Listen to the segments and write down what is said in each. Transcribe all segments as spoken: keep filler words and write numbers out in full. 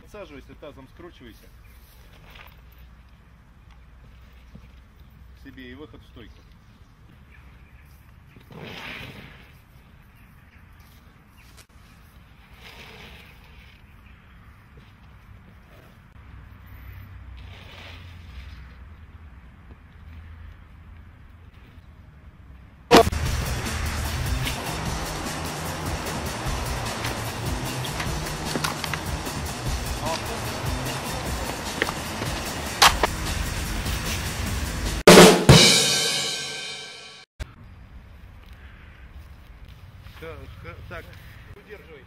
Подсаживайся, тазом скручивайся. К себе и выход в стойку. Так, удерживай.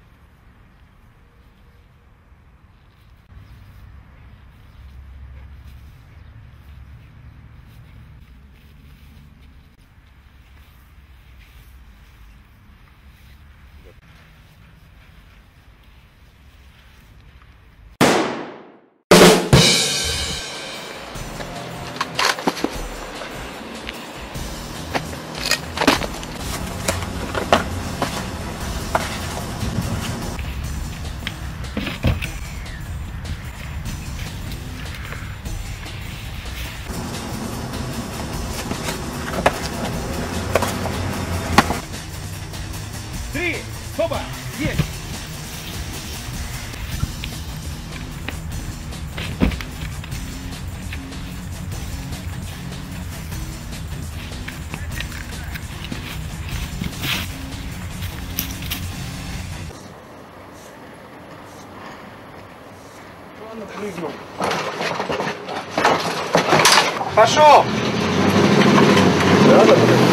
Три! Стоба! Есть! Ладно, прыгну. Пошел! Да, да, да.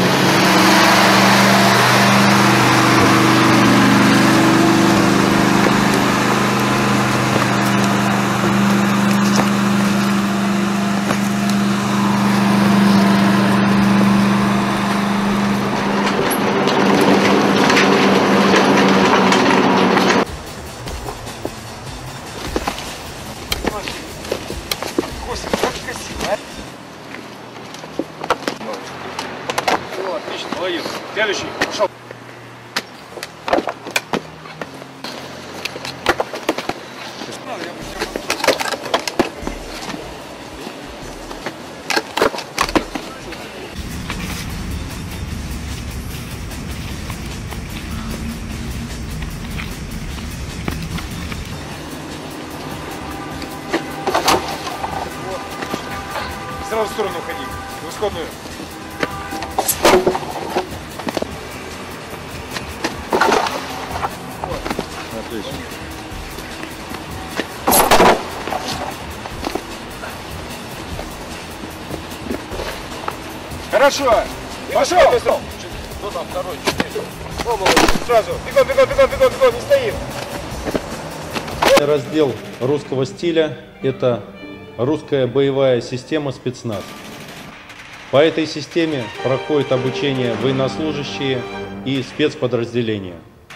Господи, как красиво, а? Ну, отлично, молодец. Следующий, пошел. Сразу в сторону уходи, в исходную. Вот. Отлично. Хорошо. Пошел. Кто там второй? Оба, сразу. Бегом, бегом, бегом, бегом, бегом, не стоим. Раздел русского стиля – это русская боевая система спецназ. По этой системе проходит обучение военнослужащие и спецподразделения.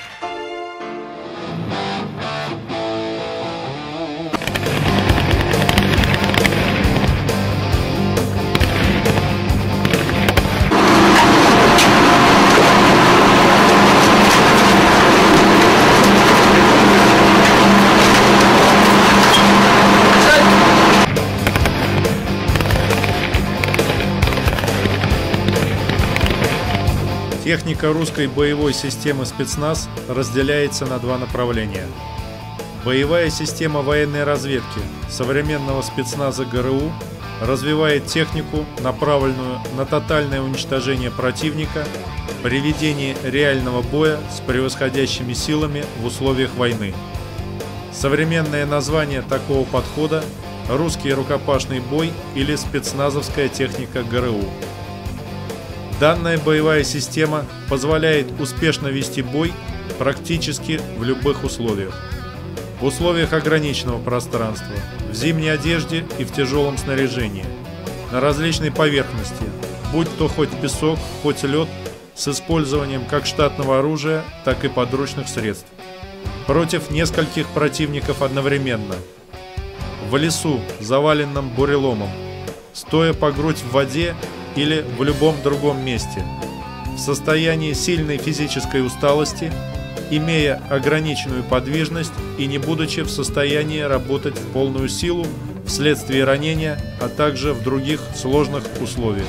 Техника русской боевой системы спецназ разделяется на два направления. Боевая система военной разведки современного спецназа ГРУ развивает технику, направленную на тотальное уничтожение противника при ведении реального боя с превосходящими силами в условиях войны. Современное название такого подхода – русский рукопашный бой или спецназовская техника ГРУ. Данная боевая система позволяет успешно вести бой практически в любых условиях. В условиях ограниченного пространства, в зимней одежде и в тяжелом снаряжении, на различной поверхности, будь то хоть песок, хоть лед, с использованием как штатного оружия, так и подручных средств. Против нескольких противников одновременно. В лесу, заваленном буреломом, стоя по грудь в воде или в любом другом месте, в состоянии сильной физической усталости имея ограниченную подвижность и не будучи в состоянии работать в полную силу вследствие ранения, а также в других сложных условиях.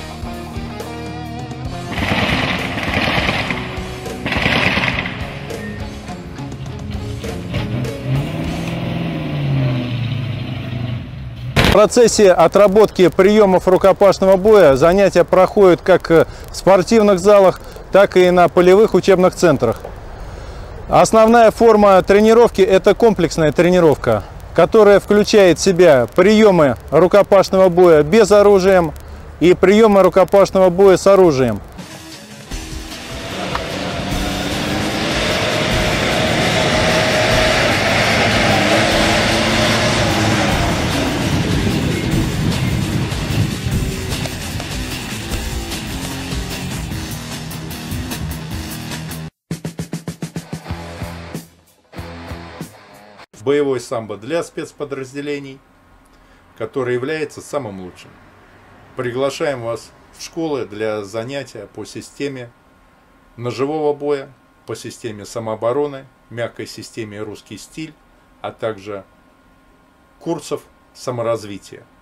В процессе отработки приемов рукопашного боя занятия проходят как в спортивных залах, так и на полевых учебных центрах. Основная форма тренировки – это комплексная тренировка, которая включает в себя приемы рукопашного боя без оружия и приемы рукопашного боя с оружием. Боевой самбо для спецподразделений, который является самым лучшим. Приглашаем вас в школы для занятия по системе ножевого боя, по системе самообороны, мягкой системе русский стиль, а также курсов саморазвития.